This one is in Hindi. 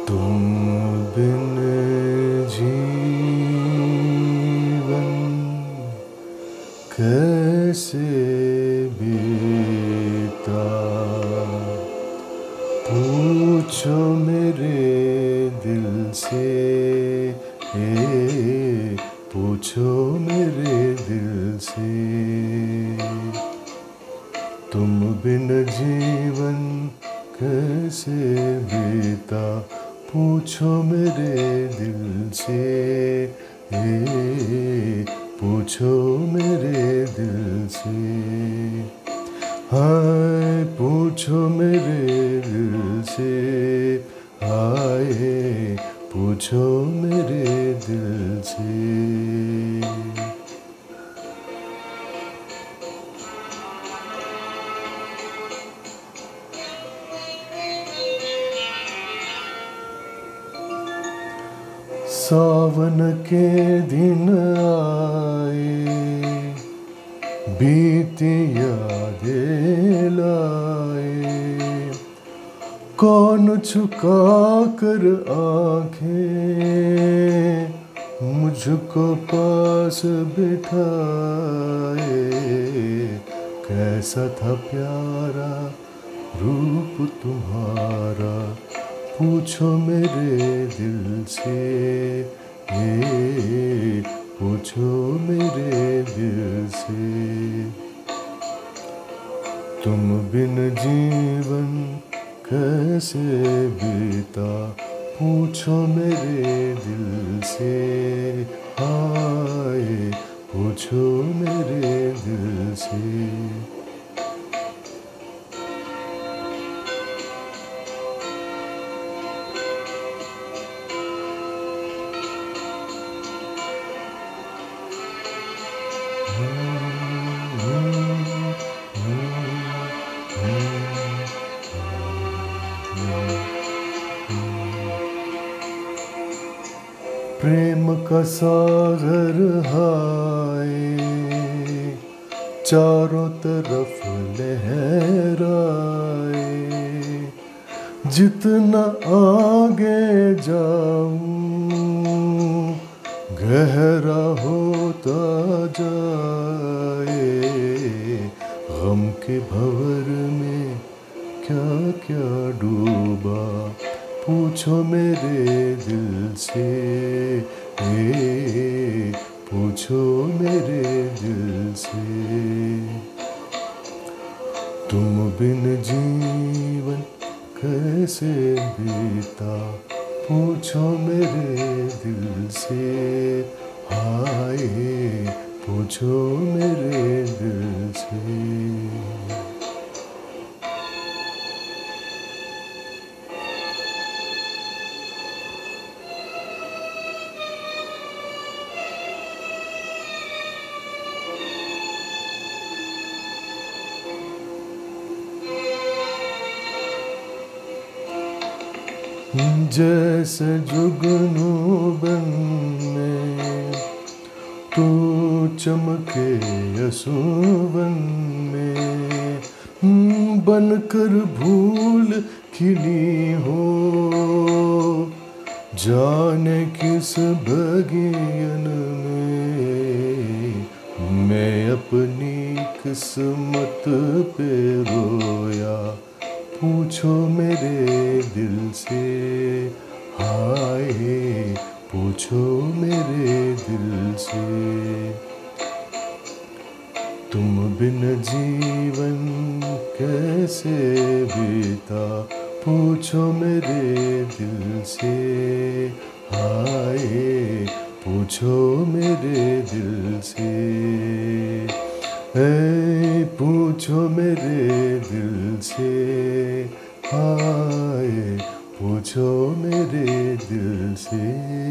तुम बिन जीवन कैसे बीता, पूछो मेरे दिल से, पूछो मेरे दिल से। तुम बिन जीवन कैसे बीता, पूछो मेरे दिल से, पूछो मेरे दिल से। हाय पूछो मेरे दिल से, हाय पूछो मेरे दिल से। सावन के दिन आए, बीती यादें लाए, कौन झुका कर आंखें मुझको पास बिठाए। कैसा था प्यारा रूप तुम्हारा, पूछो मेरे दिल से, पूछो मेरे दिल से। तुम बिन जीवन कैसे बीता, पूछो मेरे दिल से, हाय पूछो मेरे दिल से। प्रेम का सागर हाय, चारों तरफ लहराए। जितना आगे जाऊं गहरा होता जाए। गम के भंवर में क्या क्या डूबा, पूछो मेरे दिल से, पूछो मेरे दिल से। तुम बिन जीवन कैसे बीता, पूछो मेरे दिल से, हाय पूछो मेरे दिल से। जैसे जुगनू बन में तू चमके यशोवन में, बनकर भूल खिली हो जाने किस बगियन में। मैं अपनी किस्मत पे रोया, पूछो मेरे दिल से, हाय पूछो मेरे दिल से। तुम बिन जीवन कैसे बीता, पूछो मेरे दिल से, हाय पूछो मेरे दिल से। पूछो मेरे दिल से, हाय पूछो मेरे दिल से।